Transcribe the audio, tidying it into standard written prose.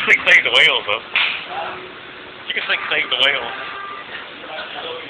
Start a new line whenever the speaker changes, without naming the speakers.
sing Save the Whales, though. You can sing Save the Whales.